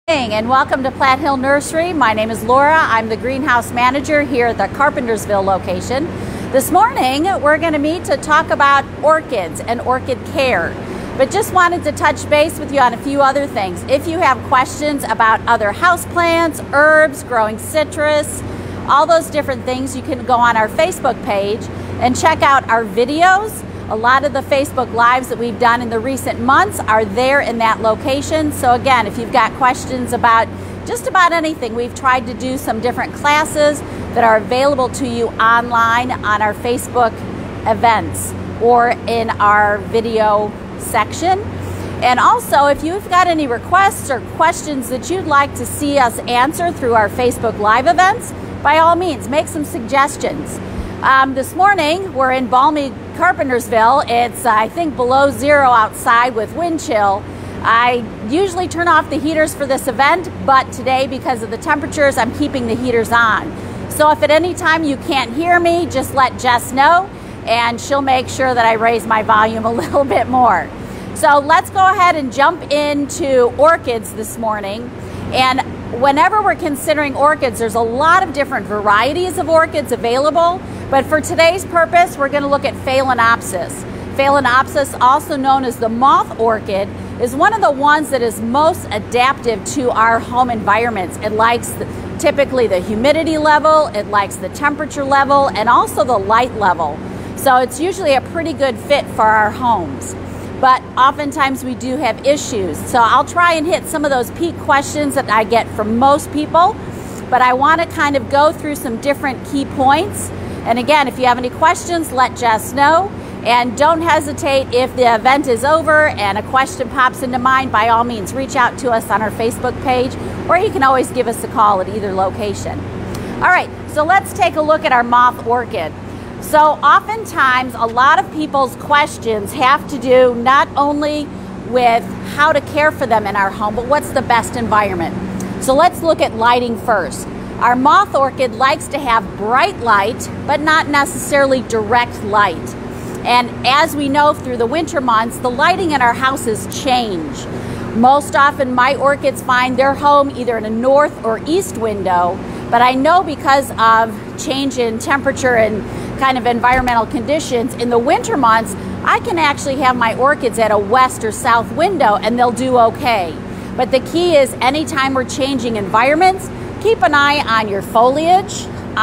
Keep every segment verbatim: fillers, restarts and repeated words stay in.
And welcome to Platt Hill Nursery. My name is Laura. I'm the greenhouse manager here at the Carpentersville location. This morning we're going to meet to talk about orchids and orchid care, but just wanted to touch base with you on a few other things. If you have questions about other houseplants, herbs, growing citrus, all those different things, you can go on our Facebook page and check out our videos. A lot of the Facebook Lives that we've done in the recent months are there in that location. So again, if you've got questions about just about anything, we've tried to do some different classes that are available to you online on our Facebook events or in our video section. And also, if you've got any requests or questions that you'd like to see us answer through our Facebook Live events, by all means, make some suggestions. Um, this morning, we're in balmy Carpentersville. It's, I think, below zero outside with wind chill. I usually turn off the heaters for this event, but today, because of the temperatures, I'm keeping the heaters on. So if at any time you can't hear me, just let Jess know, and she'll make sure that I raise my volume a little bit more. So let's go ahead and jump into orchids this morning. And whenever we're considering orchids, there's a lot of different varieties of orchids available. But for today's purpose, we're going to look at Phalaenopsis. Phalaenopsis, also known as the moth orchid, is one of the ones that is most adaptive to our home environments. It likes the, typically the humidity level, it likes the temperature level, and also the light level. So it's usually a pretty good fit for our homes. But oftentimes we do have issues. So I'll try and hit some of those peak questions that I get from most people, but I want to kind of go through some different key points. And again, if you have any questions, let Jess know. And don't hesitate, if the event is over and a question pops into mind, by all means, reach out to us on our Facebook page, or you can always give us a call at either location. All right, so let's take a look at our moth orchid. So oftentimes, a lot of people's questions have to do not only with how to care for them in our home, but what's the best environment. So let's look at lighting first. Our moth orchid likes to have bright light, but not necessarily direct light. And as we know, through the winter months, the lighting in our houses change. Most often, my orchids find their home either in a north or east window, but I know because of change in temperature and kind of environmental conditions, in the winter months, I can actually have my orchids at a west or south window and they'll do okay. But the key is, anytime we're changing environments, keep an eye on your foliage,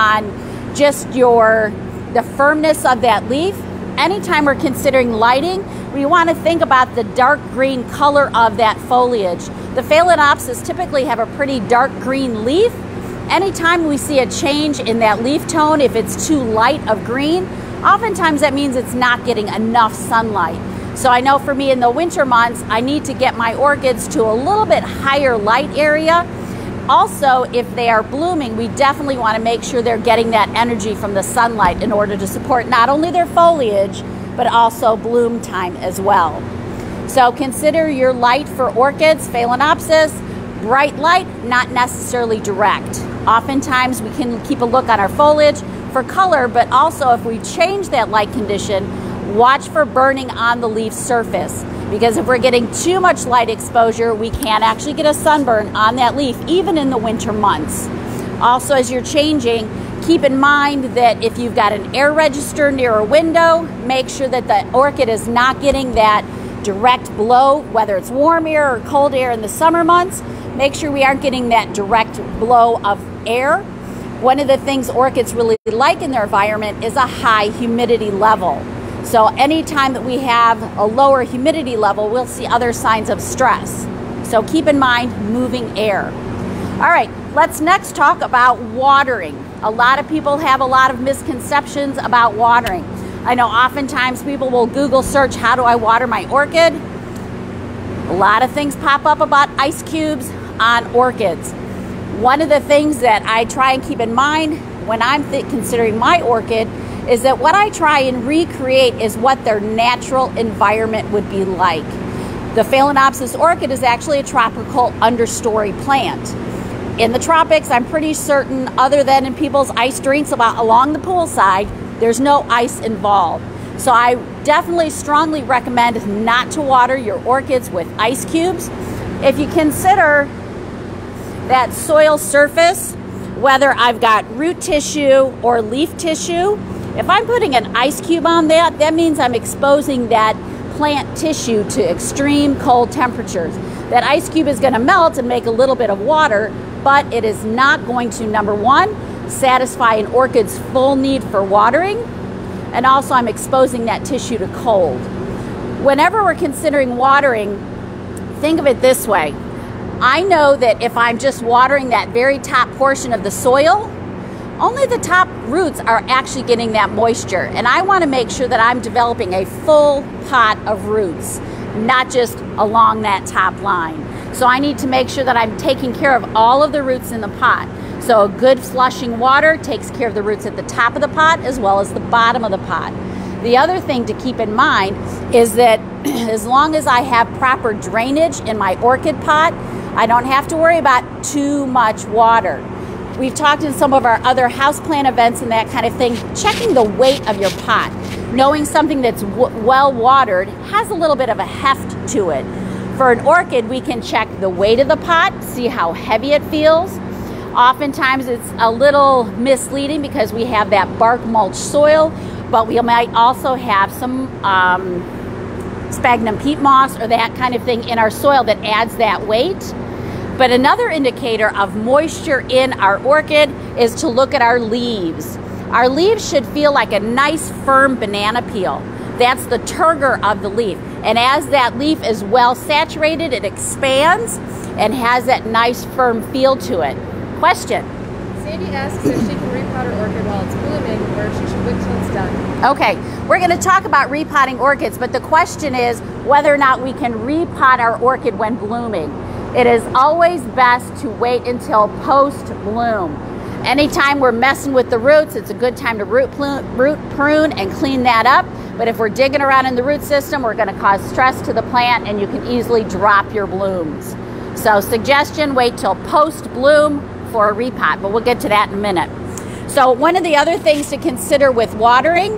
on just your the firmness of that leaf. Anytime we're considering lighting, we want to think about the dark green color of that foliage. The Phalaenopsis typically have a pretty dark green leaf. Anytime we see a change in that leaf tone, if it's too light of green, oftentimes that means it's not getting enough sunlight. So I know for me, in the winter months, I need to get my orchids to a little bit higher light area. Also, if they are blooming, we definitely want to make sure they're getting that energy from the sunlight in order to support not only their foliage, but also bloom time as well. So consider your light for orchids, Phalaenopsis, bright light, not necessarily direct. Oftentimes we can keep a look on our foliage for color, but also if we change that light condition, watch for burning on the leaf surface. Because if we're getting too much light exposure, we can actually get a sunburn on that leaf, even in the winter months. Also, as you're changing, keep in mind that if you've got an air register near a window, make sure that the orchid is not getting that direct blow, whether it's warm air or cold air in the summer months. Make sure we aren't getting that direct blow of air. One of the things orchids really like in their environment is a high humidity level. So anytime that we have a lower humidity level, we'll see other signs of stress. So keep in mind moving air. All right, let's next talk about watering. A lot of people have a lot of misconceptions about watering. I know oftentimes people will Google search, how do I water my orchid? A lot of things pop up about ice cubes on orchids. One of the things that I try and keep in mind when I'm considering my orchid is that what I try and recreate is what their natural environment would be like. The Phalaenopsis orchid is actually a tropical understory plant. In the tropics, I'm pretty certain, other than in people's ice drinks about along the poolside, there's no ice involved. So I definitely strongly recommend not to water your orchids with ice cubes. If you consider that soil surface, whether I've got root tissue or leaf tissue, if I'm putting an ice cube on that, that means I'm exposing that plant tissue to extreme cold temperatures. That ice cube is going to melt and make a little bit of water, but it is not going to, number one, satisfy an orchid's full need for watering, and also I'm exposing that tissue to cold. Whenever we're considering watering, think of it this way. I know that if I'm just watering that very top portion of the soil, only the top roots are actually getting that moisture. And I want to make sure that I'm developing a full pot of roots, not just along that top line. So I need to make sure that I'm taking care of all of the roots in the pot. So a good flushing water takes care of the roots at the top of the pot as well as the bottom of the pot. The other thing to keep in mind is that as long as I have proper drainage in my orchid pot, I don't have to worry about too much water. We've talked in some of our other houseplant events and that kind of thing, checking the weight of your pot. Knowing something that's w well watered has a little bit of a heft to it. For an orchid, we can check the weight of the pot, see how heavy it feels. Oftentimes it's a little misleading because we have that bark mulch soil, but we might also have some um, sphagnum peat moss or that kind of thing in our soil that adds that weight. But another indicator of moisture in our orchid is to look at our leaves. Our leaves should feel like a nice firm banana peel. That's the turgor of the leaf. And as that leaf is well saturated, it expands and has that nice firm feel to it. Question? Sandy asks if she can repot her orchid while it's blooming or if she should wait till it's done. Okay, we're going to talk about repotting orchids, but the question is whether or not we can repot our orchid when blooming. It is always best to wait until post-bloom. Anytime we're messing with the roots, it's a good time to root, root prune and clean that up. But if we're digging around in the root system, we're going to cause stress to the plant and you can easily drop your blooms. So suggestion, wait till post-bloom for a repot, but we'll get to that in a minute. So one of the other things to consider with watering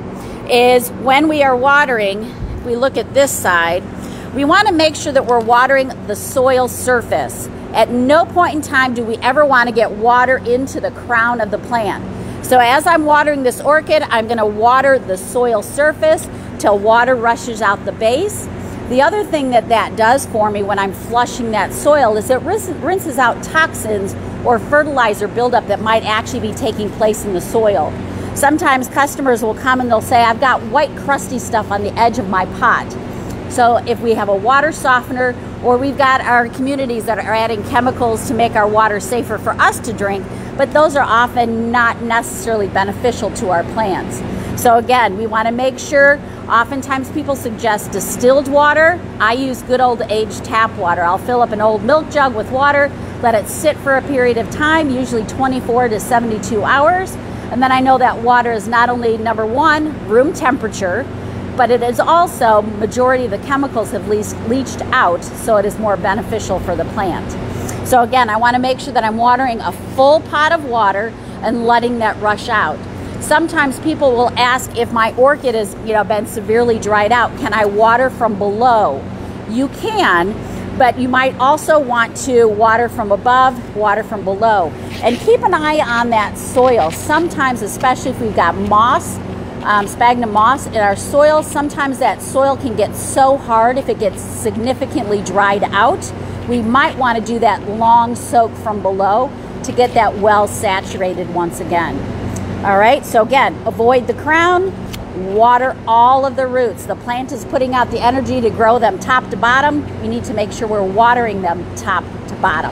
is when we are watering, if we look at this side, we want to make sure that we're watering the soil surface. At no point in time do we ever want to get water into the crown of the plant. So as I'm watering this orchid, I'm going to water the soil surface till water rushes out the base. The other thing that that does for me when I'm flushing that soil is it rinses out toxins or fertilizer buildup that might actually be taking place in the soil. Sometimes customers will come and they'll say, I've got white crusty stuff on the edge of my pot. So if we have a water softener, or we've got our communities that are adding chemicals to make our water safer for us to drink, but those are often not necessarily beneficial to our plants. So again, we want to make sure, oftentimes people suggest distilled water. I use good old aged tap water. I'll fill up an old milk jug with water, let it sit for a period of time, usually twenty-four to seventy-two hours. And then I know that water is not only, number one, room temperature, but it is also, majority of the chemicals have least leached out, so it is more beneficial for the plant. So again, I want to make sure that I'm watering a full pot of water and letting that rush out. Sometimes people will ask if my orchid has, you know, been severely dried out, can I water from below? You can, but you might also want to water from above, water from below. And keep an eye on that soil. Sometimes, especially if we've got moss, Um, sphagnum moss in our soil, sometimes that soil can get so hard if it gets significantly dried out. We might want to do that long soak from below to get that well saturated once again. All right, so again, avoid the crown, water all of the roots. The plant is putting out the energy to grow them top to bottom. We need to make sure we're watering them top to bottom.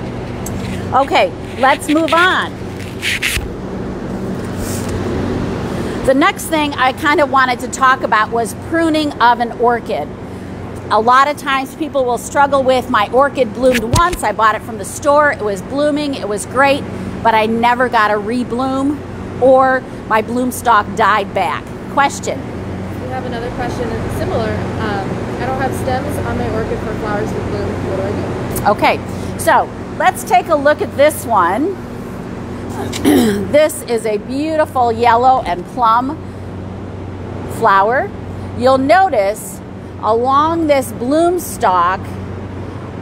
Okay, let's move on. The next thing I kind of wanted to talk about was pruning of an orchid. A lot of times people will struggle with, my orchid bloomed once, I bought it from the store, it was blooming, it was great, but I never got a rebloom, or my bloom stalk died back. Question? We have another question that's similar. Um, I don't have stems on my orchid for flowers to bloom. What do I do? Okay, so let's take a look at this one. This is a beautiful yellow and plum flower. You'll notice along this bloom stalk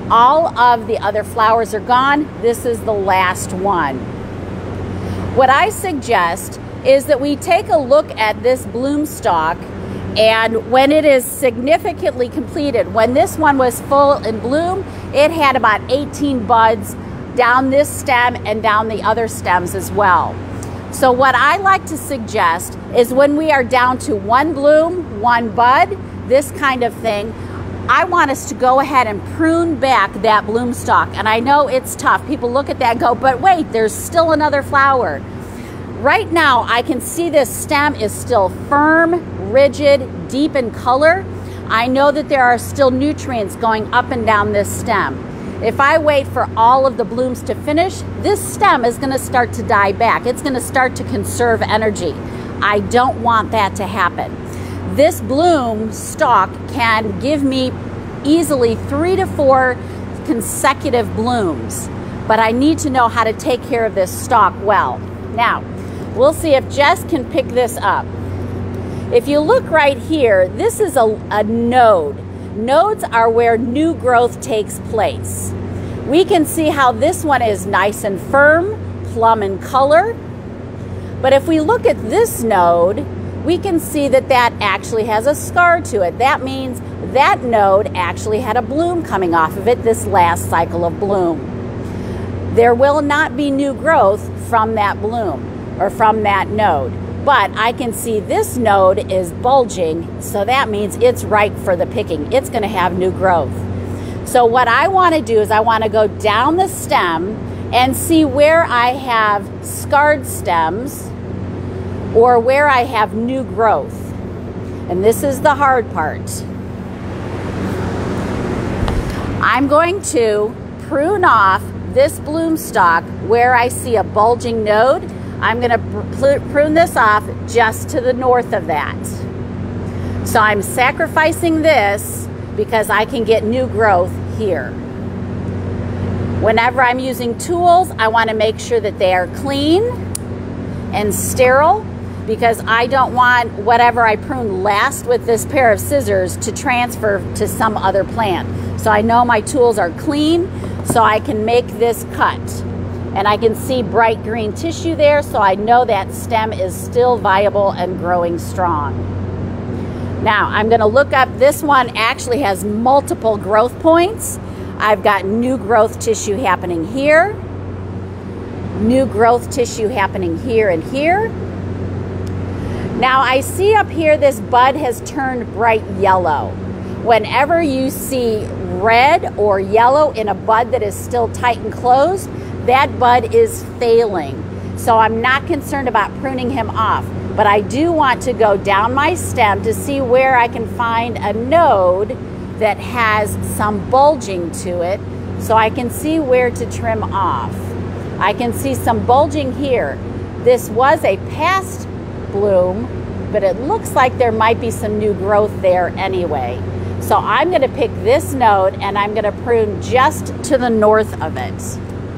All of the other flowers are gone. This is the last one. What I suggest is that we take a look at this bloom stalk, and when it is significantly completed, when this one was full in bloom, it had about eighteen buds down this stem and down the other stems as well. So what I like to suggest is when we are down to one bloom, one bud, this kind of thing, I want us to go ahead and prune back that bloom stalk. And I know it's tough. People look at that and go, but wait, there's still another flower. Right now, I can see this stem is still firm, rigid, deep in color. I know that there are still nutrients going up and down this stem. If I wait for all of the blooms to finish, this stem is going to start to die back. It's going to start to conserve energy. I don't want that to happen. This bloom stalk can give me easily three to four consecutive blooms, but I need to know how to take care of this stalk well. Now, we'll see if Jess can pick this up. If you look right here, this is a, a node. Nodes are where new growth takes place. We can see how this one is nice and firm, plum in color. But if we look at this node, we can see that that actually has a scar to it. That means that node actually had a bloom coming off of it this last cycle of bloom. There will not be new growth from that bloom or from that node. But I can see this node is bulging, so that means it's ripe for the picking. It's going to have new growth. So what I want to do is I want to go down the stem and see where I have scarred stems or where I have new growth. And this is the hard part. I'm going to prune off this bloom stalk where I see a bulging node. I'm going to prune this off just to the north of that. So I'm sacrificing this because I can get new growth here. Whenever I'm using tools, I want to make sure that they are clean and sterile, because I don't want whatever I prune last with this pair of scissors to transfer to some other plant. So I know my tools are clean, so I can make this cut. And I can see bright green tissue there, so I know that stem is still viable and growing strong. Now, I'm gonna look up, this one actually has multiple growth points. I've got new growth tissue happening here, new growth tissue happening here and here. Now, I see up here this bud has turned bright yellow. Whenever you see red or yellow in a bud that is still tight and closed, that bud is failing. So I'm not concerned about pruning him off, but I do want to go down my stem to see where I can find a node that has some bulging to it, so I can see where to trim off. I can see some bulging here. This was a past bloom, but it looks like there might be some new growth there anyway. So I'm gonna pick this node and I'm gonna prune just to the north of it.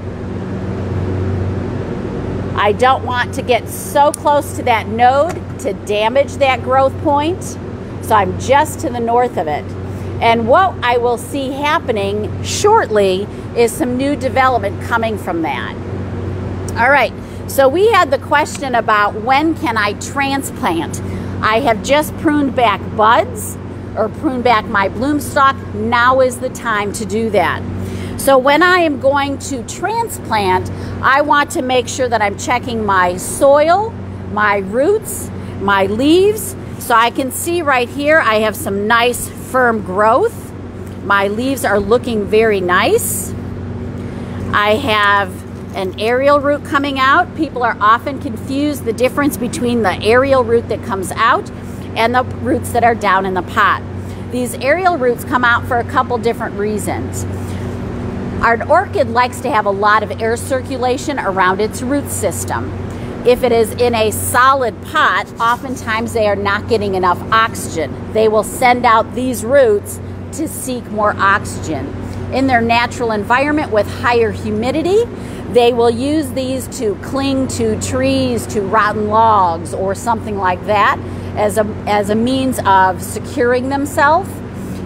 I don't want to get so close to that node to damage that growth point, so I'm just to the north of it. And what I will see happening shortly is some new development coming from that. All right, so we had the question about when can I transplant? I have just pruned back buds or pruned back my bloom stalk. Now is the time to do that. So when I am going to transplant, I want to make sure that I'm checking my soil, my roots, my leaves. So I can see right here, I have some nice firm growth. My leaves are looking very nice. I have an aerial root coming out. People are often confused the difference between the aerial root that comes out and the roots that are down in the pot. These aerial roots come out for a couple different reasons. Our orchid likes to have a lot of air circulation around its root system. If it is in a solid pot, oftentimes they are not getting enough oxygen. They will send out these roots to seek more oxygen. In their natural environment with higher humidity, they will use these to cling to trees, to rotten logs, or something like that as a, as a means of securing themselves.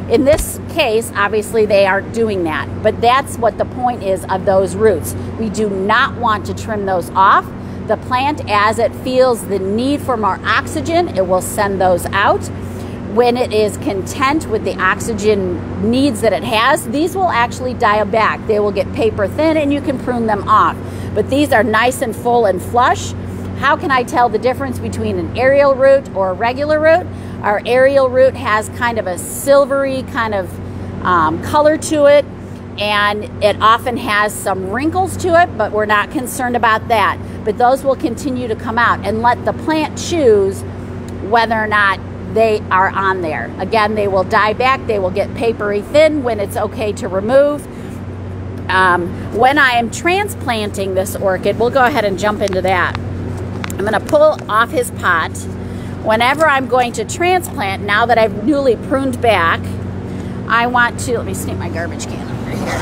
In this case, obviously they aren't doing that, but that's what the point is of those roots. We do not want to trim those off. The plant, as it feels the need for more oxygen, it will send those out. When it is content with the oxygen needs that it has, these will actually die back. They will get paper thin and you can prune them off. But these are nice and full and flush. How can I tell the difference between an aerial root or a regular root? Our aerial root has kind of a silvery kind of um, color to it, and it often has some wrinkles to it, but we're not concerned about that. But those will continue to come out, and let the plant choose whether or not they are on there. Again, they will die back, they will get papery thin when it's okay to remove. Um, when I am transplanting this orchid, we'll go ahead and jump into that. I'm going to pull off his pot. Whenever I'm going to transplant, now that I've newly pruned back, I want to, let me sneak my garbage can over here.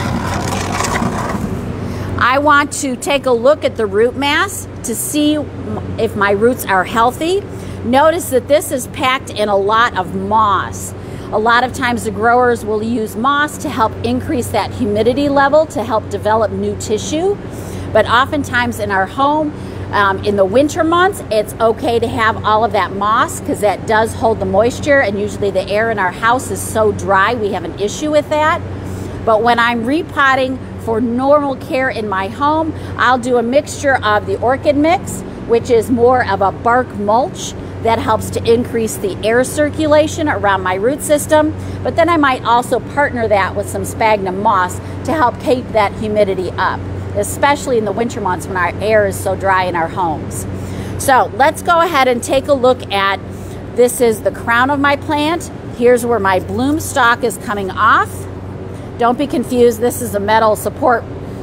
I want to take a look at the root mass to see if my roots are healthy. Notice that this is packed in a lot of moss. A lot of times the growers will use moss to help increase that humidity level to help develop new tissue. But oftentimes in our home, um, in the winter months, it's okay to have all of that moss because that does hold the moisture, and usually the air in our house is so dry we have an issue with that. But when I'm repotting for normal care in my home, I'll do a mixture of the orchid mix, which is more of a bark mulch that helps to increase the air circulation around my root system. But then I might also partner that with some sphagnum moss to help keep that humidity up, especially in the winter months when our air is so dry in our homes. So let's go ahead and take a look at, this is the crown of my plant. Here's where my bloom stalk is coming off. Don't be confused, this is a metal support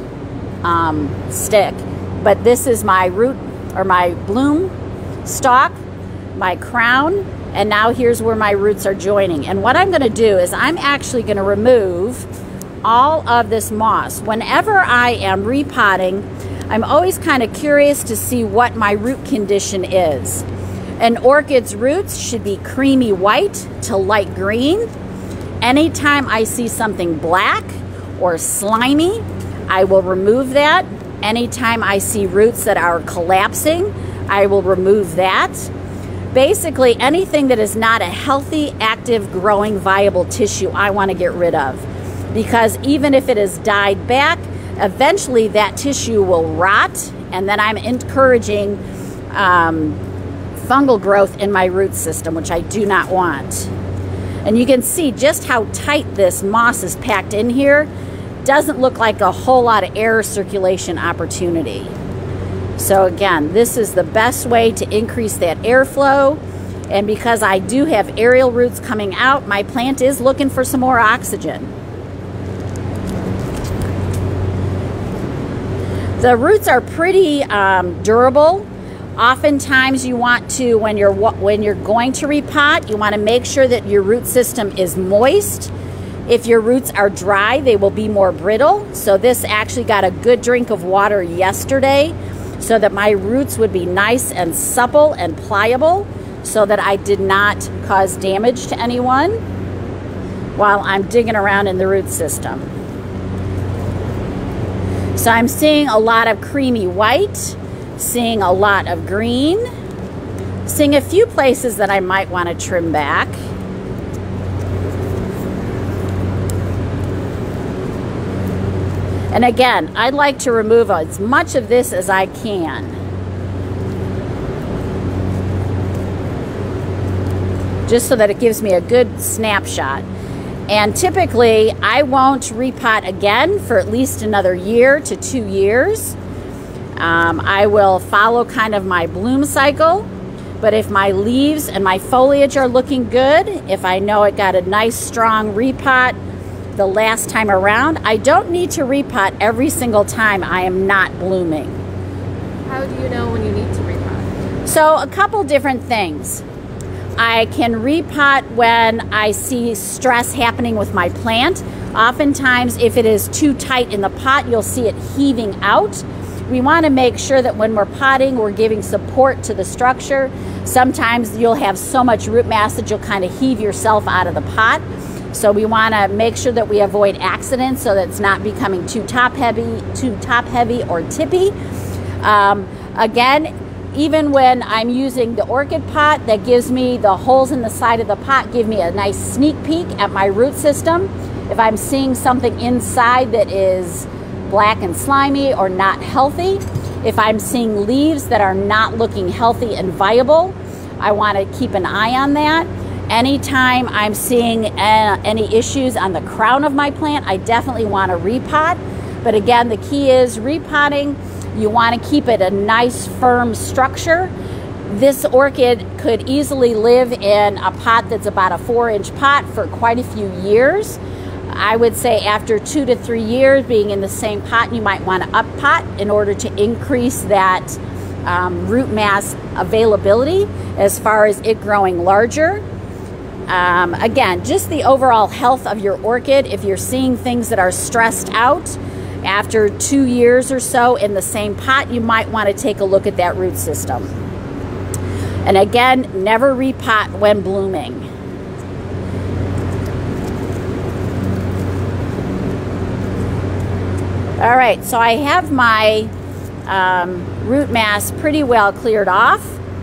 um, stick, but this is my root or my bloom stalk, my crown, and now here's where my roots are joining. And what I'm going to do is I'm actually going to remove all of this moss. Whenever I am repotting, I'm always kind of curious to see what my root condition is. An orchid's roots should be creamy white to light green. Anytime I see something black or slimy, I will remove that. Anytime I see roots that are collapsing, I will remove that. Basically, anything that is not a healthy, active, growing, viable tissue, I want to get rid of. Because even if it has died back, eventually that tissue will rot, and then I'm encouraging um, fungal growth in my root system, which I do not want. And you can see just how tight this moss is packed in here. Doesn't look like a whole lot of air circulation opportunity. So again, this is the best way to increase that airflow. And because I do have aerial roots coming out, my plant is looking for some more oxygen. The roots are pretty um, durable. Oftentimes you want to, when you're when you're going to repot, you want to make sure that your root system is moist. If your roots are dry, they will be more brittle. So this actually got a good drink of water yesterday so that my roots would be nice and supple and pliable so that I did not cause damage to anyone while I'm digging around in the root system. So I'm seeing a lot of creamy white, seeing a lot of green, seeing a few places that I might want to trim back. And again, I'd like to remove as much of this as I can. Just so that it gives me a good snapshot. And typically, I won't repot again for at least another year to two years. Um, I will follow kind of my bloom cycle, but if my leaves and my foliage are looking good, if I know it got a nice strong repot the last time around, I don't need to repot every single time I am not blooming. How do you know when you need to repot? So a couple different things. I can repot when I see stress happening with my plant. Oftentimes, if it is too tight in the pot, you'll see it heaving out. We want to make sure that when we're potting, we're giving support to the structure. Sometimes you'll have so much root mass that you'll kind of heave yourself out of the pot. So we want to make sure that we avoid accidents so that it's not becoming too top heavy, too top heavy or tippy. Um, again, even when I'm using the orchid pot, that gives me the holes in the side of the pot, give me a nice sneak peek at my root system. If I'm seeing something inside that is black and slimy or not healthy, if I'm seeing leaves that are not looking healthy and viable, I want to keep an eye on that. Anytime I'm seeing uh, any issues on the crown of my plant, I definitely want to repot. But again, the key is repotting. You want to keep it a nice firm structure. This orchid could easily live in a pot that's about a four inch pot for quite a few years. I would say after two to three years being in the same pot, you might want to up pot in order to increase that um, root mass availability as far as it growing larger. Um, again, just the overall health of your orchid. If you're seeing things that are stressed out after two years or so in the same pot, you might want to take a look at that root system. And again, never repot when blooming. All right, so I have my um, root mass pretty well cleared off.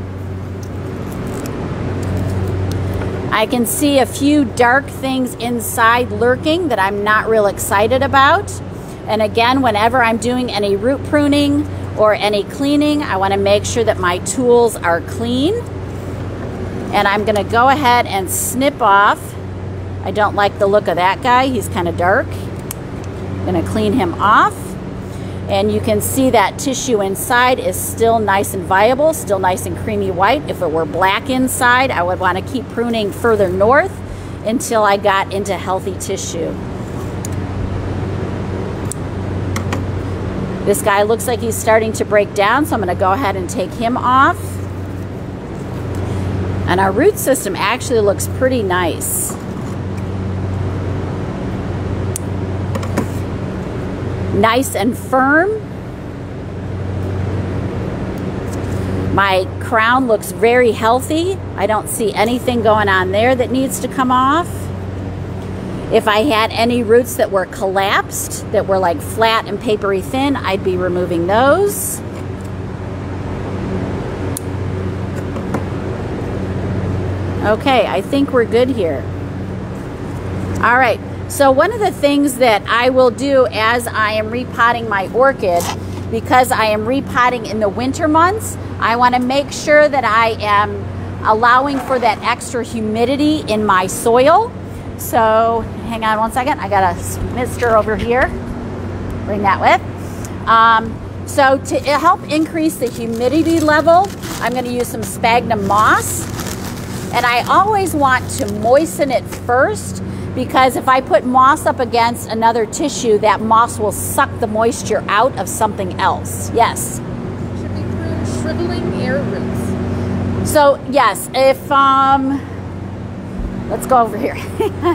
I can see a few dark things inside lurking that I'm not real excited about. And again, whenever I'm doing any root pruning or any cleaning, I want to make sure that my tools are clean. And I'm going to go ahead and snip off. I don't like the look of that guy. He's kind of dark. I'm going to clean him off. And you can see that tissue inside is still nice and viable, still nice and creamy white. If it were black inside, I would want to keep pruning further north until I got into healthy tissue. This guy looks like he's starting to break down, so I'm going to go ahead and take him off. And our root system actually looks pretty nice. Nice and firm. My crown looks very healthy. I don't see anything going on there that needs to come off. If I had any roots that were collapsed, that were like flat and papery thin, I'd be removing those. Okay, I think we're good here. All right. So one of the things that I will do as I am repotting my orchid, because I am repotting in the winter months, I want to make sure that I am allowing for that extra humidity in my soil. So hang on one second. I got a mister over here. Bring that with. Um, so to help increase the humidity level, I'm going to use some sphagnum moss. And I always want to moisten it first, because if I put moss up against another tissue, that moss will suck the moisture out of something else. Yes? Should we prune shriveling air roots? So, yes, if, um, let's go over here.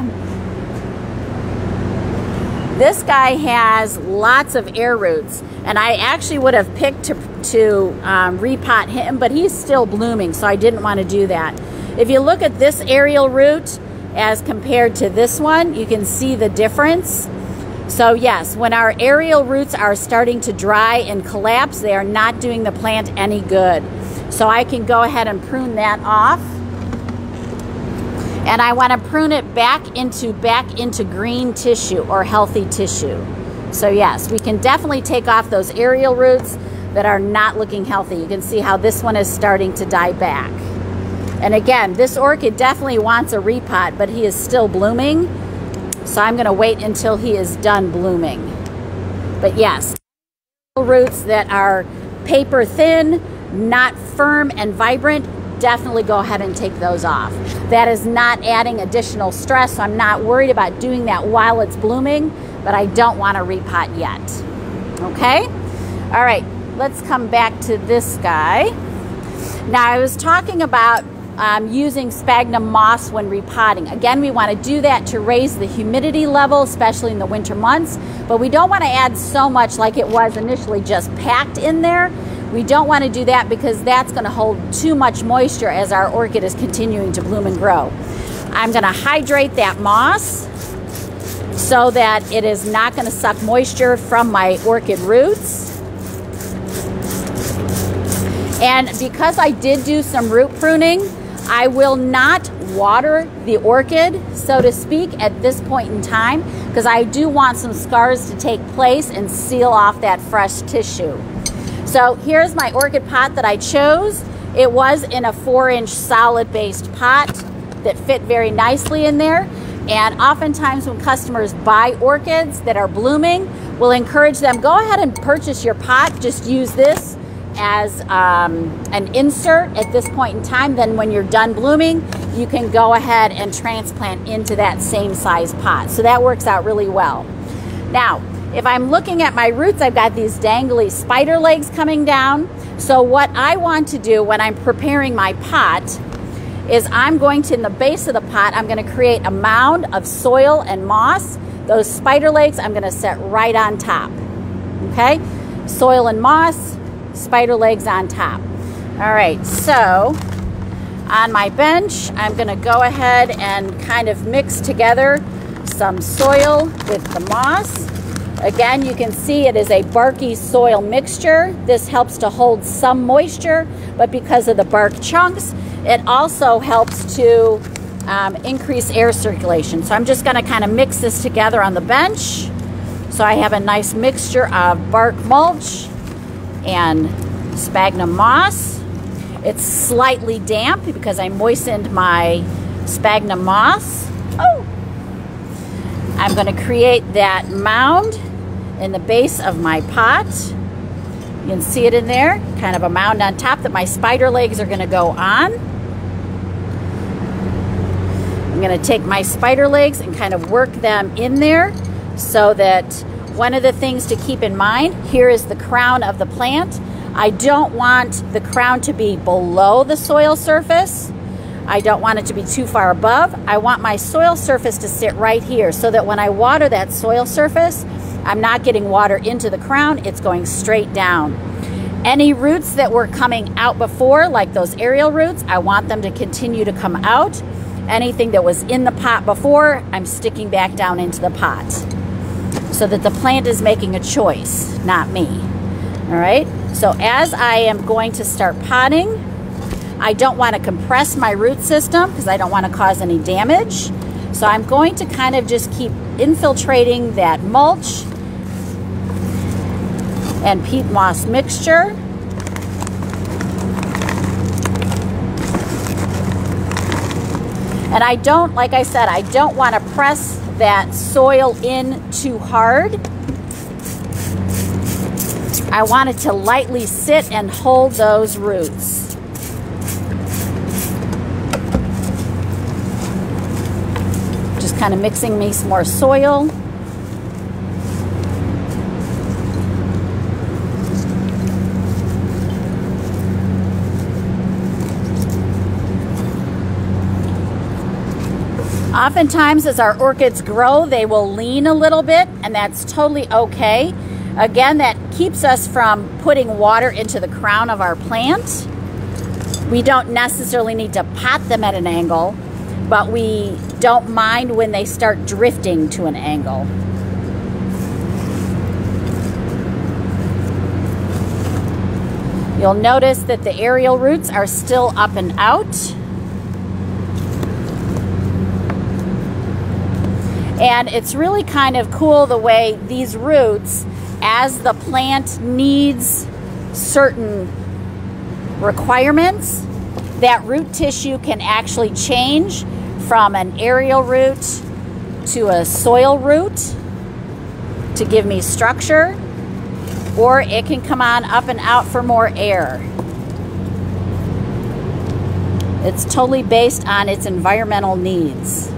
This guy has lots of air roots, and I actually would have picked to, to um, repot him, but he's still blooming, so I didn't want to do that. If you look at this aerial root, as compared to this one, you can see the difference. So yes, when our aerial roots are starting to dry and collapse, they are not doing the plant any good. So I can go ahead and prune that off. And I want to prune it back into back into green tissue or healthy tissue. So yes, we can definitely take off those aerial roots that are not looking healthy. You can see how this one is starting to die back. And again, this orchid definitely wants a repot, but he is still blooming. So I'm going to wait until he is done blooming. But yes, roots that are paper thin, not firm and vibrant, definitely go ahead and take those off. That is not adding additional stress, so I'm not worried about doing that while it's blooming, but I don't want to repot yet. Okay? All right, let's come back to this guy. Now, I was talking about Um, using sphagnum moss when repotting. Again, we want to do that to raise the humidity level, especially in the winter months, but we don't want to add so much like it was initially just packed in there. We don't want to do that because that's going to hold too much moisture as our orchid is continuing to bloom and grow. I'm going to hydrate that moss. so that it is not going to suck moisture from my orchid roots. And because I did do some root pruning, I will not water the orchid, so to speak, at this point in time, because I do want some scars to take place and seal off that fresh tissue. So here's my orchid pot that I chose. It was in a four inch solid based pot that fit very nicely in there. And oftentimes when customers buy orchids that are blooming, we'll encourage them, go ahead and purchase your pot, just use this as um, an insert at this point in time. Then when you're done blooming, you can go ahead and transplant into that same size pot. So that works out really well. Now, if I'm looking at my roots, I've got these dangly spider legs coming down. So what I want to do when I'm preparing my pot is I'm going to, in the base of the pot, I'm going to create a mound of soil and moss. Those spider legs I'm going to set right on top. Okay? Soil and moss, spider legs on top. All right, so on my bench, I'm going to go ahead and kind of mix together some soil with the moss. Again, you can see it is a barky soil mixture. This helps to hold some moisture, but because of the bark chunks, it also helps to um, increase air circulation. So I'm just going to kind of mix this together on the bench. So I have a nice mixture of bark mulch and sphagnum moss. It's slightly damp because I moistened my sphagnum moss. Oh! I'm going to create that mound in the base of my pot. You can see it in there, kind of a mound on top that my spider legs are going to go on. I'm going to take my spider legs and kind of work them in there, so that one of the things to keep in mind, here is the crown of the plant. I don't want the crown to be below the soil surface. I don't want it to be too far above. I want my soil surface to sit right here, so that when I water that soil surface, I'm not getting water into the crown, it's going straight down. Any roots that were coming out before, like those aerial roots, I want them to continue to come out. Anything that was in the pot before, I'm sticking back down into the pot, so that the plant is making a choice, not me. All right, so as I am going to start potting, I don't want to compress my root system because I don't want to cause any damage. So I'm going to kind of just keep infiltrating that mulch and peat moss mixture. And I don't, like I said, I don't want to press that soil in too hard. I want it to lightly sit and hold those roots. Just kind of mixing me some more soil. Oftentimes as our orchids grow, they will lean a little bit, and that's totally okay. Again, that keeps us from putting water into the crown of our plant. We don't necessarily need to pot them at an angle, but we don't mind when they start drifting to an angle. You'll notice that the aerial roots are still up and out. And it's really kind of cool the way these roots, as the plant needs certain requirements, that root tissue can actually change from an aerial root to a soil root to give me structure, or it can come on up and out for more air. It's totally based on its environmental needs.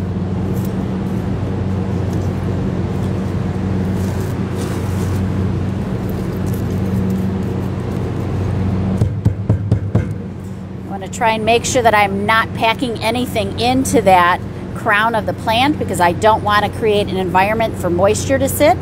Try and make sure that I'm not packing anything into that crown of the plant, because I don't want to create an environment for moisture to sit.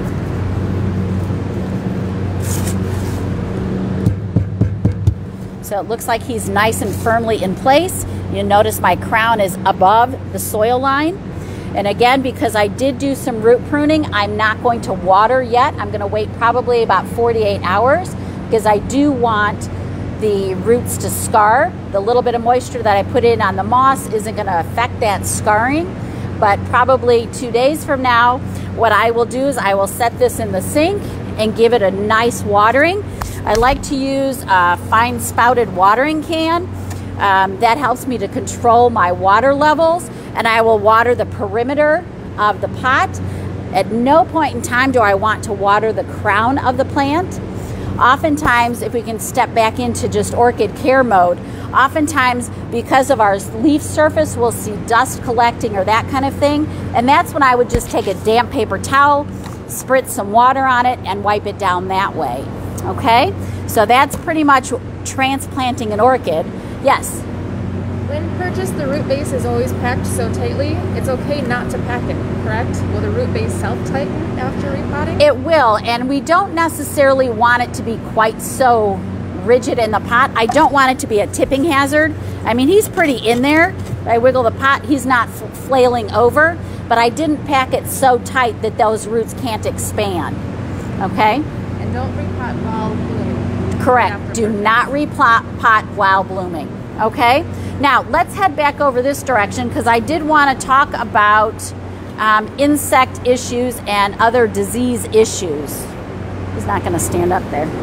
So So it looks like he's nice and firmly in place. You notice my crown is above the soil line. And again, because I did do some root pruning, I'm not going to water yet. I'm going to wait probably about forty-eight hours because I do want the roots to scar. The little bit of moisture that I put in on the moss isn't going to affect that scarring. But probably two days from now, what I will do is I will set this in the sink and give it a nice watering. I like to use a fine spouted watering can. Um, that helps me to control my water levels, and I will water the perimeter of the pot. At no point in time do I want to water the crown of the plant. Oftentimes, if we can step back into just orchid care mode, oftentimes because of our leaf surface, we'll see dust collecting or that kind of thing, and that's when I would just take a damp paper towel, spritz some water on it, and wipe it down that way. Okay, so that's pretty much transplanting an orchid. Yes? When purchased, the root base is always packed so tightly, it's okay not to pack it, correct? Will the root base self-tighten after repotting? It will, and we don't necessarily want it to be quite so rigid in the pot. I don't want it to be a tipping hazard. I mean, he's pretty in there. I wiggle the pot, he's not flailing over, but I didn't pack it so tight that those roots can't expand. Okay? And don't repot while blooming. Correct. Do not repot while blooming. Okay? Now, let's head back over this direction because I did want to talk about um, insect issues and other disease issues. He's not going to stand up there.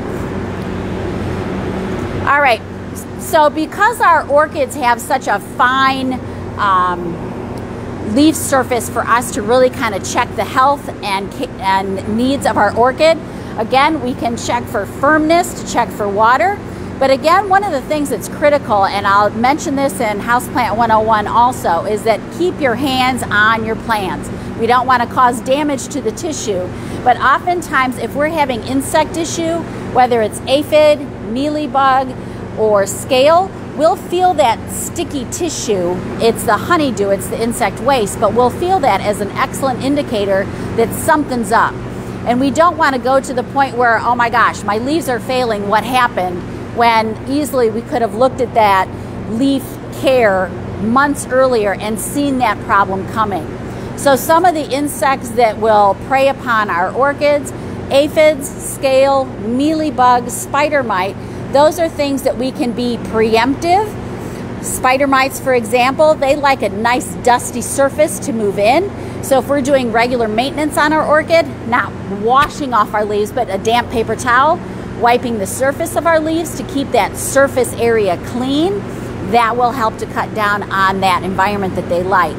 All right. So because our orchids have such a fine um, leaf surface for us to really kind of check the health and, and needs of our orchid, again, we can check for firmness, to check for water. But again, one of the things that's critical, and I'll mention this in Houseplant one oh one also, is that keep your hands on your plants. We don't want to cause damage to the tissue, but oftentimes if we're having insect issue, whether it's aphid, mealybug, or scale, we'll feel that sticky tissue. It's the honeydew, it's the insect waste, but we'll feel that as an excellent indicator that something's up. And we don't want to go to the point where, oh my gosh, my leaves are failing, what happened? When easily we could have looked at that leaf care months earlier and seen that problem coming. So some of the insects that will prey upon our orchids, aphids, scale, mealybug, spider mite, those are things that we can be preemptive. Spider mites, for example, they like a nice dusty surface to move in. So if we're doing regular maintenance on our orchid, not washing off our leaves, but a damp paper towel, wiping the surface of our leaves to keep that surface area clean, that will help to cut down on that environment that they like.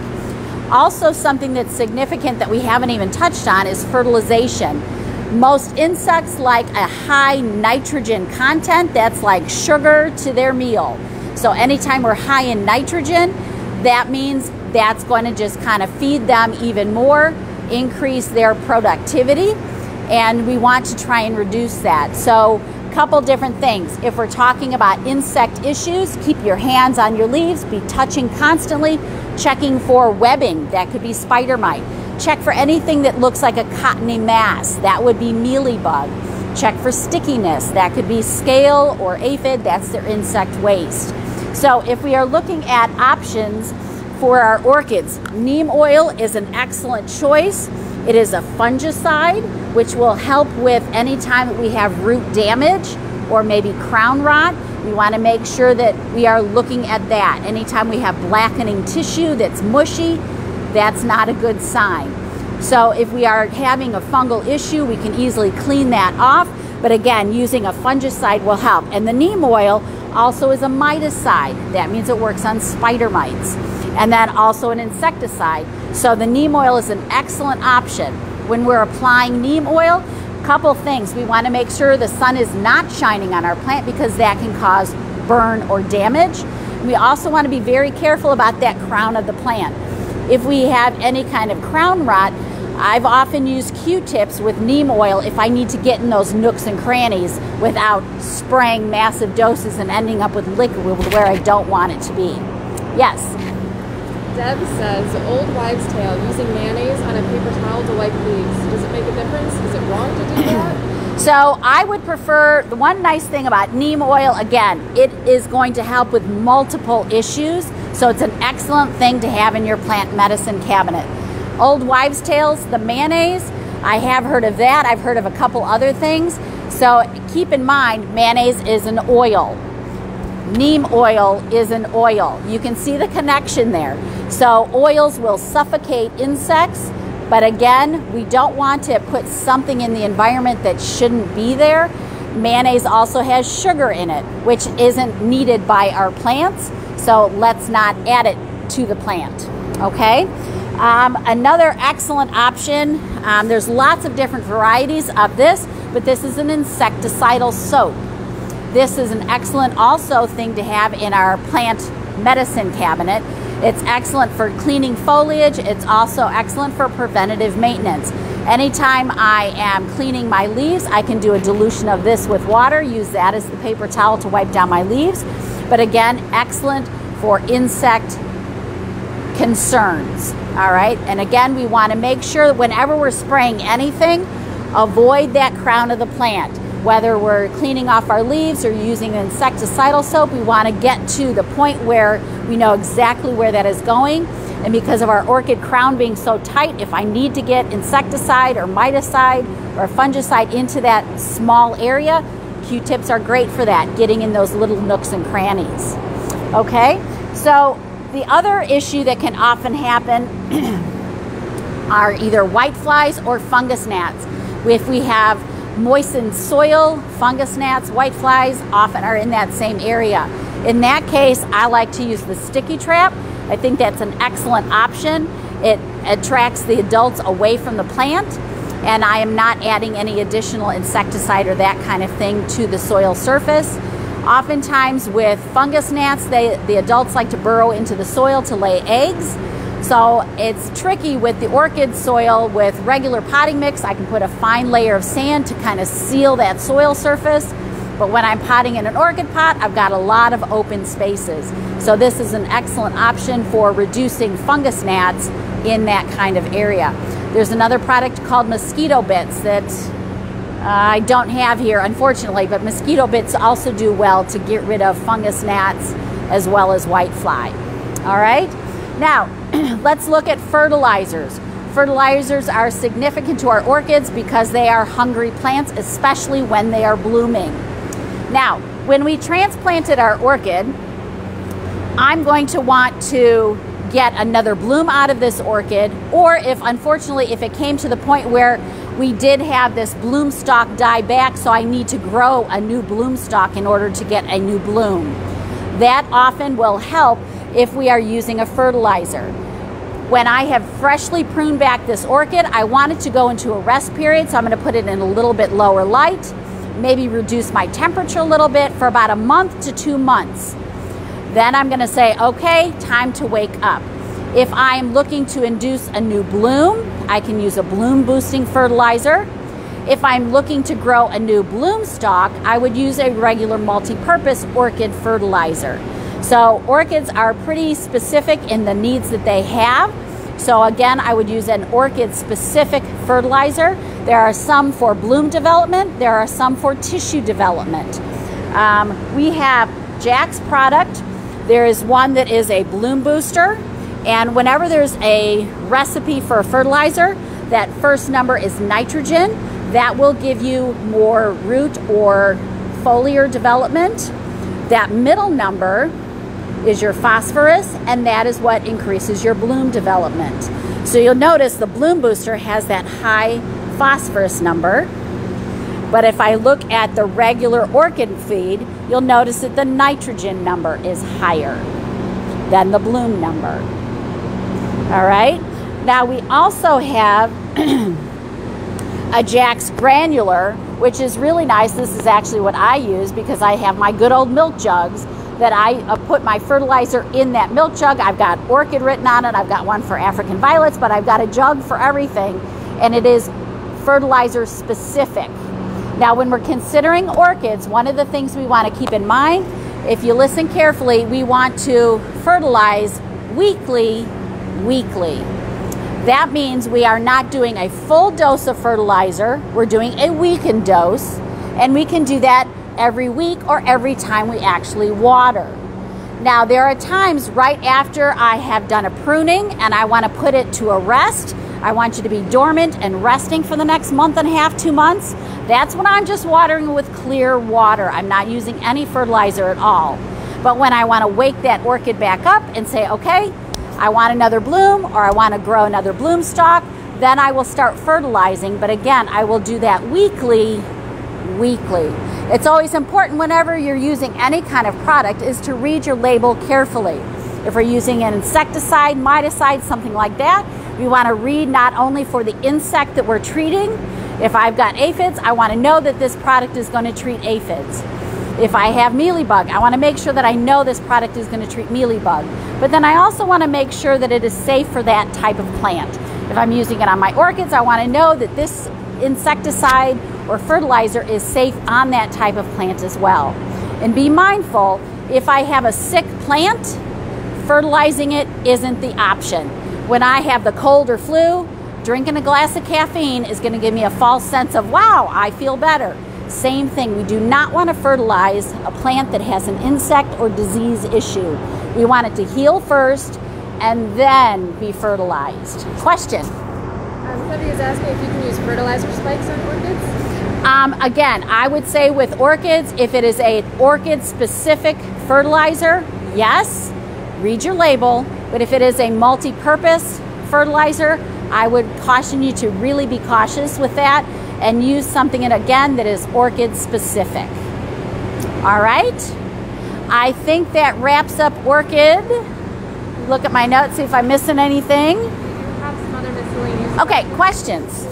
Also, something that's significant that we haven't even touched on is fertilization. Most insects like a high nitrogen content, that's like sugar to their meal. So anytime we're high in nitrogen, that means that's going to just kind of feed them even more, increase their productivity, and we want to try and reduce that. So a couple different things. If we're talking about insect issues, keep your hands on your leaves, be touching constantly, checking for webbing, that could be spider mite. Check for anything that looks like a cottony mass, that would be mealybug. Check for stickiness, that could be scale or aphid, that's their insect waste. So if we are looking at options for our orchids, neem oil is an excellent choice. It is a fungicide, which will help with any time that we have root damage or maybe crown rot. We want to make sure that we are looking at that. Anytime we have blackening tissue that's mushy, that's not a good sign. So if we are having a fungal issue, we can easily clean that off. But again, using a fungicide will help. And the neem oil also is a miticide. That means it works on spider mites. And then also an insecticide. So the neem oil is an excellent option. When we're applying neem oil, a couple things. We want to make sure the sun is not shining on our plant because that can cause burn or damage. We also want to be very careful about that crown of the plant. If we have any kind of crown rot, I've often used Q-tips with neem oil if I need to get in those nooks and crannies without spraying massive doses and ending up with liquid where I don't want it to be. Yes? Deb says, old wives' tale, using mayonnaise on a paper towel towel to wipe leaves. Does it make a difference? Is it wrong to do that? So I would prefer, the one nice thing about neem oil, again, it is going to help with multiple issues. So it's an excellent thing to have in your plant medicine cabinet. Old wives' tales, the mayonnaise, I have heard of that. I've heard of a couple other things. So keep in mind, mayonnaise is an oil. Neem oil is an oil. You can see the connection there. So oils will suffocate insects, but again, we don't want to put something in the environment that shouldn't be there. Mayonnaise also has sugar in it, which isn't needed by our plants, so let's not add it to the plant, okay? Um, another excellent option, um, there's lots of different varieties of this, but this is an insecticidal soap. This is an excellent also thing to have in our plant medicine cabinet. It's excellent for cleaning foliage. It's also excellent for preventative maintenance. Anytime I am cleaning my leaves, I can do a dilution of this with water, use that as the paper towel to wipe down my leaves. But again, excellent for insect concerns, all right? And again, we want to make sure that whenever we're spraying anything, avoid that crown of the plant. Whether we're cleaning off our leaves or using an insecticidal soap, we want to get to the point where we know exactly where that is going. And because of our orchid crown being so tight, if I need to get insecticide or miticide or fungicide into that small area, Q-tips are great for that, getting in those little nooks and crannies. Okay, so the other issue that can often happen are either whiteflies or fungus gnats. If we have moistened soil, fungus gnats, whiteflies often are in that same area. In that case, I like to use the sticky trap. I think that's an excellent option. It attracts the adults away from the plant, and I am not adding any additional insecticide or that kind of thing to the soil surface. Oftentimes with fungus gnats, they, the adults like to burrow into the soil to lay eggs. So it's tricky with the orchid soil. With regular potting mix, I can put a fine layer of sand to kind of seal that soil surface. But when I'm potting in an orchid pot, I've got a lot of open spaces. So this is an excellent option for reducing fungus gnats in that kind of area. There's another product called mosquito bits that uh, I don't have here, unfortunately, but mosquito bits also do well to get rid of fungus gnats as well as whitefly. All right? Now, let's look at fertilizers. Fertilizers are significant to our orchids because they are hungry plants, especially when they are blooming. Now, when we transplanted our orchid, I'm going to want to get another bloom out of this orchid, or if, unfortunately, if it came to the point where we did have this bloom stalk die back, so I need to grow a new bloom stalk in order to get a new bloom. That often will help if we are using a fertilizer. When I have freshly pruned back this orchid, I want it to go into a rest period, so I'm going to put it in a little bit lower light, maybe reduce my temperature a little bit for about a month to two months. Then I'm going to say, okay, time to wake up. If I'm looking to induce a new bloom, I can use a bloom boosting fertilizer. If I'm looking to grow a new bloom stalk, I would use a regular multi-purpose orchid fertilizer. So orchids are pretty specific in the needs that they have. So again, I would use an orchid specific fertilizer. There are some for bloom development. There are some for tissue development. Um, we have Jack's product. There is one that is a bloom booster. And whenever there's a recipe for a fertilizer, that first number is nitrogen. That will give you more root or foliar development. That middle number is your phosphorus, and that is what increases your bloom development. So you'll notice the bloom booster has that high phosphorus number, but if I look at the regular orchid feed, you'll notice that the nitrogen number is higher than the bloom number. All right, now we also have a Jack's granular, which is really nice. This is actually what I use because I have my good old milk jugs that I uh, put my fertilizer in that milk jug. I've got orchid written on it. I've got one for African violets, but I've got a jug for everything, and it is fertilizer specific. Now, when we're considering orchids, one of the things we want to keep in mind, if you listen carefully, we want to fertilize weekly, weekly. That means we are not doing a full dose of fertilizer, we're doing a weakened dose, and we can do that every week or every time we actually water. Now, there are times right after I have done a pruning and I want to put it to a rest. I want you to be dormant and resting for the next month and a half, two months. That's when I'm just watering with clear water. I'm not using any fertilizer at all. But when I want to wake that orchid back up and say, okay, I want another bloom, or I want to grow another bloom stalk, then I will start fertilizing. But again, I will do that weekly, weekly. It's always important whenever you're using any kind of product is to read your label carefully. If we're using an insecticide, miticide, something like that, we want to read not only for the insect that we're treating. If I've got aphids, I want to know that this product is going to treat aphids. If I have mealybug, I want to make sure that I know this product is going to treat mealybug. But then I also want to make sure that it is safe for that type of plant. If I'm using it on my orchids, I want to know that this insecticide or fertilizer is safe on that type of plant as well. And be mindful, if I have a sick plant, fertilizing it isn't the option. When I have the cold or flu, drinking a glass of caffeine is going to give me a false sense of, wow, I feel better. Same thing, we do not want to fertilize a plant that has an insect or disease issue. We want it to heal first and then be fertilized. Question? Um, somebody is asking if you can use fertilizer spikes on orchids? Um, again, I would say with orchids, if it is a orchid-specific fertilizer, yes, read your label. But if it is a multi-purpose fertilizer, I would caution you to really be cautious with that and use something, and again, that is orchid-specific. All right? I think that wraps up orchid. Look at my notes, see if I'm missing anything. We do have some other miscellaneous Okay, questions?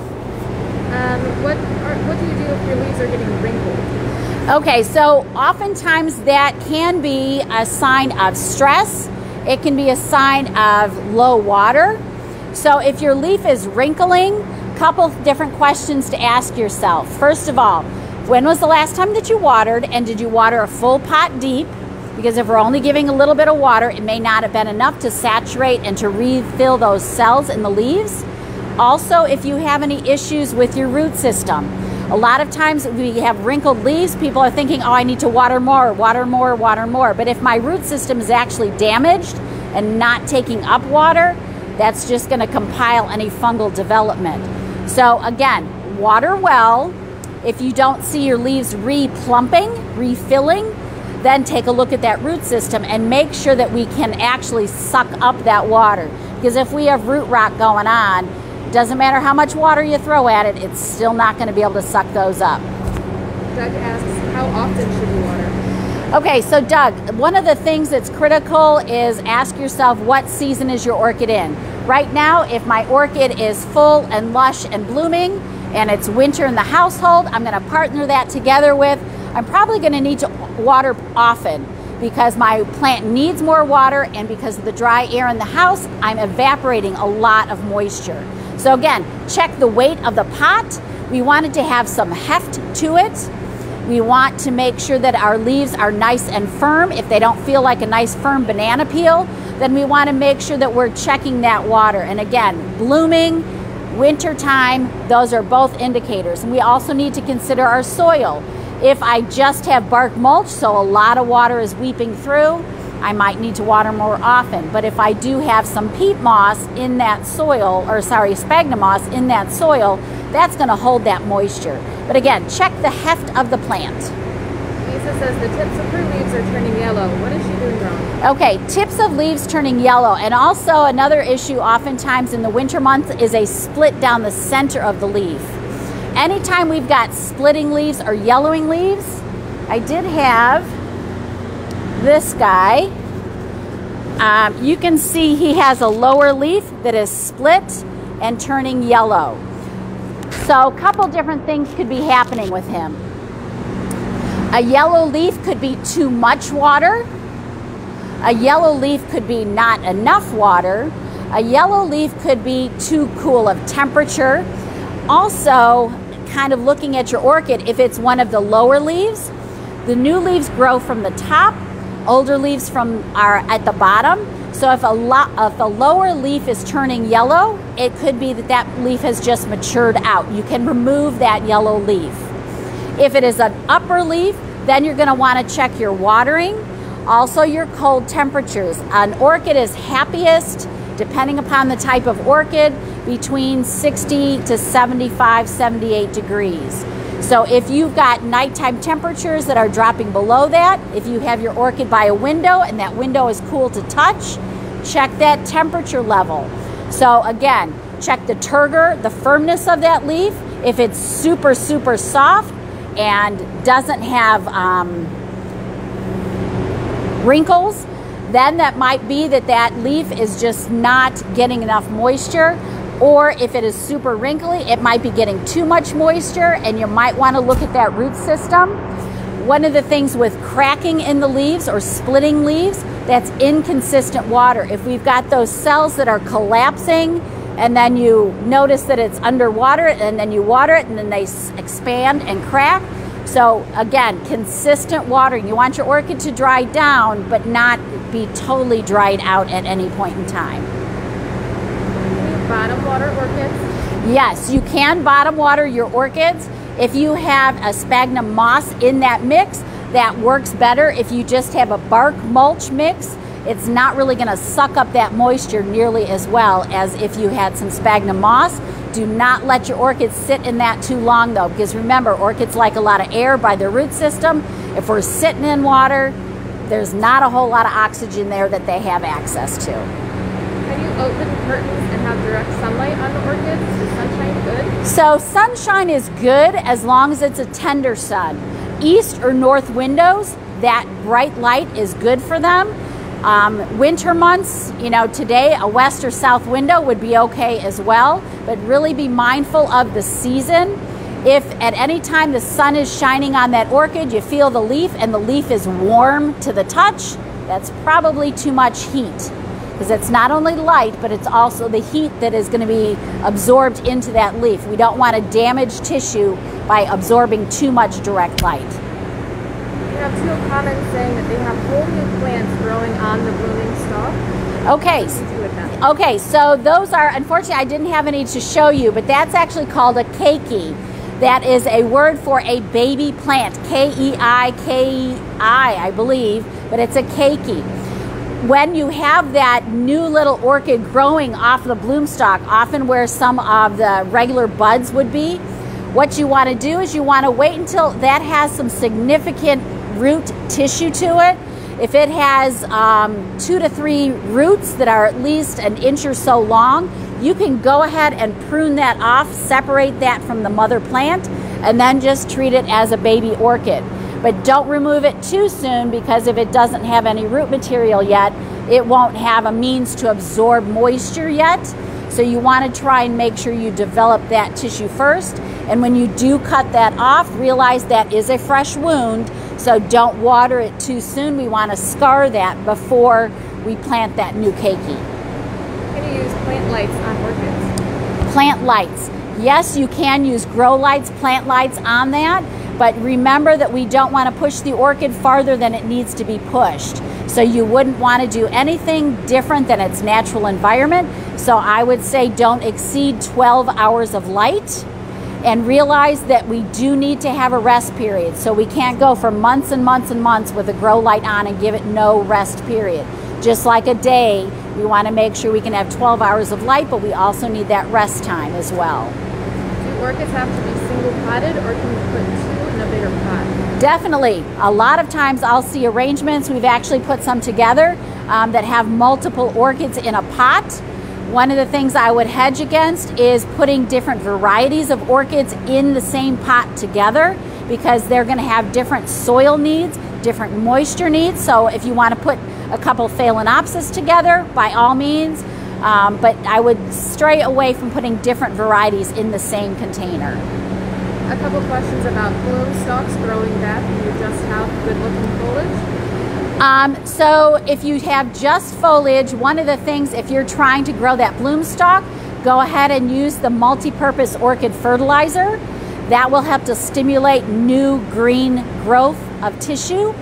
Um, what, are, what do you do if your leaves are getting wrinkled? Okay, so oftentimes that can be a sign of stress. It can be a sign of low water. So if your leaf is wrinkling, a couple different questions to ask yourself. First of all, when was the last time that you watered, and did you water a full pot deep? Because if we're only giving a little bit of water, it may not have been enough to saturate and to refill those cells in the leaves. Also, if you have any issues with your root system, a lot of times we have wrinkled leaves, people are thinking, oh, I need to water more, water more, water more. But if my root system is actually damaged and not taking up water, that's just going to compile any fungal development. So again, water well. If you don't see your leaves re-plumping, refilling, then take a look at that root system and make sure that we can actually suck up that water. Because if we have root rot going on, doesn't matter how much water you throw at it, it's still not going to be able to suck those up. Doug asks, how often should we water? Okay, so Doug, one of the things that's critical is ask yourself, what season is your orchid in? Right now, if my orchid is full and lush and blooming and it's winter in the household, I'm going to partner that together with, I'm probably going to need to water often because my plant needs more water, and because of the dry air in the house, I'm evaporating a lot of moisture. So again, check the weight of the pot. We want it to have some heft to it. We want to make sure that our leaves are nice and firm. If they don't feel like a nice firm banana peel, then we want to make sure that we're checking that water. And again, blooming, winter time, those are both indicators. And we also need to consider our soil. If I just have bark mulch, so a lot of water is weeping through, I might need to water more often. But if I do have some peat moss in that soil, or sorry, sphagnum moss in that soil, that's going to hold that moisture. But again, check the heft of the plant. Lisa says the tips of her leaves are turning yellow. What is she doing wrong? Okay, tips of leaves turning yellow. And also another issue oftentimes in the winter months is a split down the center of the leaf. Anytime we've got splitting leaves or yellowing leaves, I did have this guy. Um, you can see he has a lower leaf that is split and turning yellow. So a couple different things could be happening with him. A yellow leaf could be too much water. A yellow leaf could be not enough water. A yellow leaf could be too cool of temperature. Also, kind of looking at your orchid, if it's one of the lower leaves, the new leaves grow from the top, older leaves from are at the bottom. So if a, lo- if a lower leaf is turning yellow, it could be that that leaf has just matured out. You can remove that yellow leaf. If it is an upper leaf, then you're going to want to check your watering, also your cold temperatures. An orchid is happiest, depending upon the type of orchid, between sixty to seventy-five, seventy-eight degrees. So if you've got nighttime temperatures that are dropping below that, if you have your orchid by a window and that window is cool to touch, check that temperature level. So again, check the turgor, the firmness of that leaf. If it's super, super soft and doesn't have um, wrinkles, then that might be that that leaf is just not getting enough moisture. Or if it is super wrinkly, it might be getting too much moisture, and you might want to look at that root system. One of the things with cracking in the leaves or splitting leaves, that's inconsistent water. If we've got those cells that are collapsing and then you notice that it's underwater and then you water it and then they expand and crack. So again, consistent watering. You want your orchid to dry down but not be totally dried out at any point in time. Can you bottom water orchids? Yes, you can bottom water your orchids. If you have a sphagnum moss in that mix, that works better. If you just have a bark mulch mix, it's not really going to suck up that moisture nearly as well as if you had some sphagnum moss. Do not let your orchids sit in that too long though, because remember, orchids like a lot of air by their root system. If we're sitting in water, there's not a whole lot of oxygen there that they have access to. Can you open curtains and have direct sunlight on the orchids? Is sunshine good? So sunshine is good as long as it's a tender sun. East or north windows, that bright light is good for them. Um, winter months, you know, today a west or south window would be okay as well, but really be mindful of the season. If at any time the sun is shining on that orchid, you feel the leaf and the leaf is warm to the touch, that's probably too much heat. Because it's not only light, but it's also the heat that is going to be absorbed into that leaf. We don't want to damage tissue by absorbing too much direct light. We have two comments saying that they have whole new plants growing on the blooming stalk. Okay. What do you do with them? Okay, so those are, unfortunately I didn't have any to show you, but that's actually called a keiki. That is a word for a baby plant, K E I K E I, I believe, but it's a keiki. When you have that new little orchid growing off the bloom stalk, often where some of the regular buds would be, what you want to do is you want to wait until that has some significant root tissue to it. If it has um, two to three roots that are at least an inch or so long, you can go ahead and prune that off, separate that from the mother plant, and then just treat it as a baby orchid. But don't remove it too soon, because if it doesn't have any root material yet, it won't have a means to absorb moisture yet. So you want to try and make sure you develop that tissue first. And when you do cut that off, realize that is a fresh wound, so don't water it too soon. We want to scar that before we plant that new keiki. Can you use plant lights on orchids? Plant lights. Yes, you can use grow lights, plant lights on that. But remember that we don't want to push the orchid farther than it needs to be pushed. So you wouldn't want to do anything different than its natural environment. So I would say don't exceed twelve hours of light, and realize that we do need to have a rest period. So we can't go for months and months and months with a grow light on and give it no rest period. Just like a day, we want to make sure we can have twelve hours of light, but we also need that rest time as well. Do orchids have to be single potted, or can you put two in a bigger pot? Definitely. A lot of times I'll see arrangements. We've actually put some together um, that have multiple orchids in a pot. One of the things I would hedge against is putting different varieties of orchids in the same pot together, because they're going to have different soil needs, different moisture needs. So if you want to put a couple phalaenopsis together, by all means, um, but I would stray away from putting different varieties in the same container. A couple questions about bloom stalks growing back. Do you just have good looking foliage? Um, so if you have just foliage, one of the things, if you're trying to grow that bloom stalk, go ahead and use the multi-purpose orchid fertilizer. That will help to stimulate new green growth of tissue.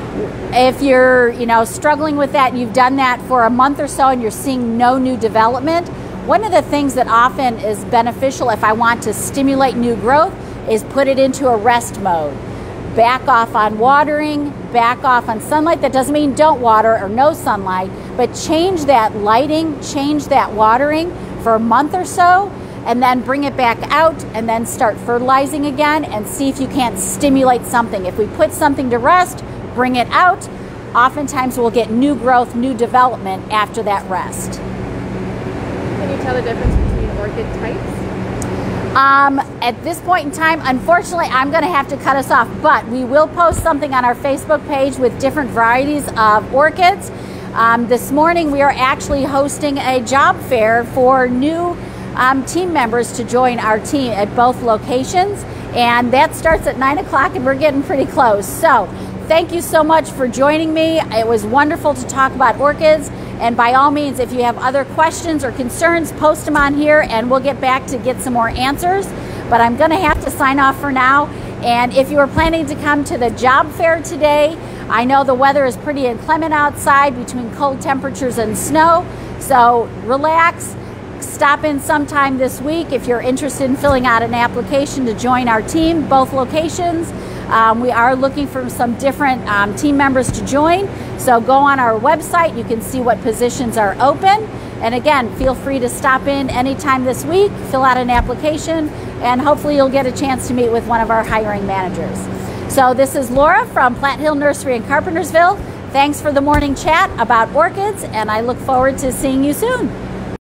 If you're, you know, struggling with that, you've done that for a month or so and you're seeing no new development, one of the things that often is beneficial if I want to stimulate new growth is put it into a rest mode. Back off on watering, back off on sunlight. That doesn't mean don't water or no sunlight, but change that lighting, change that watering for a month or so, and then bring it back out and then start fertilizing again and see if you can't stimulate something. If we put something to rest, bring it out. Oftentimes we'll get new growth, new development after that rest. Can you tell the difference between orchid types? Um, at this point in time, unfortunately, I'm going to have to cut us off, but we will post something on our Facebook page with different varieties of orchids. Um, this morning we are actually hosting a job fair for new um, team members to join our team at both locations, and that starts at nine o'clock and we're getting pretty close. So thank you so much for joining me. It was wonderful to talk about orchids, and by all means, if you have other questions or concerns, post them on here and we'll get back to get some more answers. But I'm going to have to sign off for now. And if you are planning to come to the job fair today, I know the weather is pretty inclement outside between cold temperatures and snow, so relax. Stop in sometime this week if you're interested in filling out an application to join our team, both locations. Um, we are looking for some different um, team members to join, so go on our website. You can see what positions are open. And again, feel free to stop in anytime this week, fill out an application, and hopefully you'll get a chance to meet with one of our hiring managers. So this is Laura from Platt Hill Nursery in Carpentersville. Thanks for the morning chat about orchids, and I look forward to seeing you soon.